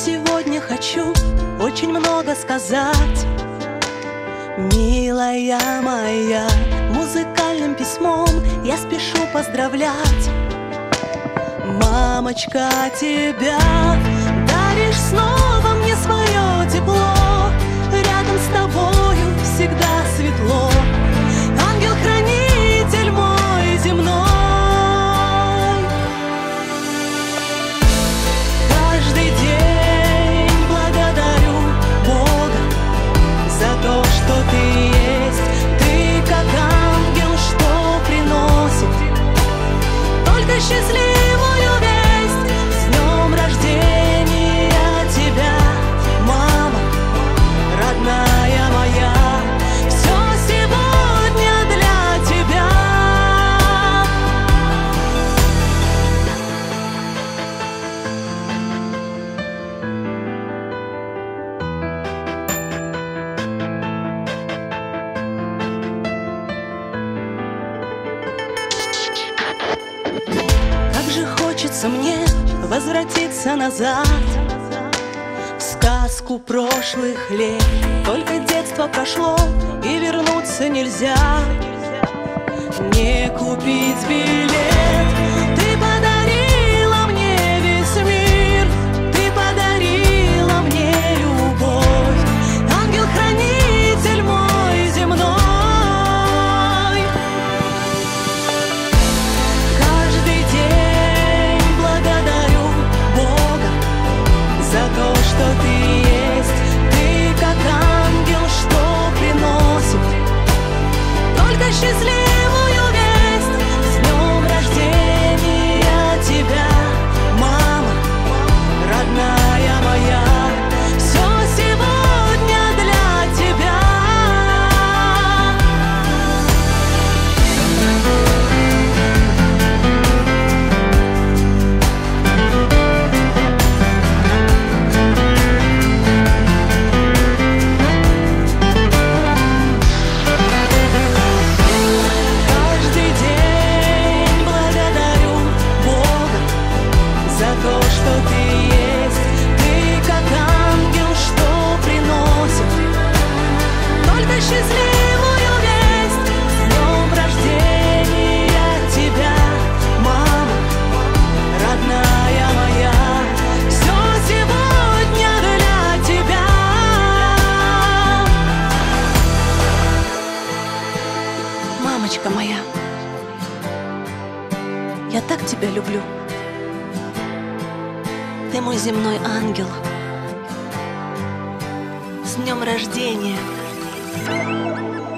сегодня хочу очень много сказать. Милая моя, музыкальным письмом я спешу поздравлять. Мамочка, тебя даришь снова мне свое тепло. Рядом с тобою всегда светло. Ангел-хранитель мой земной. Каждый день благодарю Бога за то, что ты есть. Ты как ангел, что приносит только счастливую весть. С днем рождения тебя, мама, родная моя. Все сегодня для тебя. Как же хочется мне возвратиться назад в сказку прошлых лет. Только детство прошло и вернуться нельзя. Не купить билет. Ты подарила мне весь мир. Ты подарила мне любовь. Ангел-хранитель мой земной. Каждый день благодарю Бога за то, что ты есть. Ты как ангел, что приносит только счастливую весть. С днем рождения тебя, мама, родная моя. Все сегодня для тебя. Каждый день благодарю Бога за то, что ты есть. Ты как ангел, что приносит только счастливую весть. С днем рождения тебя, мама, родная моя. Все сегодня для тебя. Мамочка моя, я так тебя люблю. Ты мой земной ангел. С днем рождения.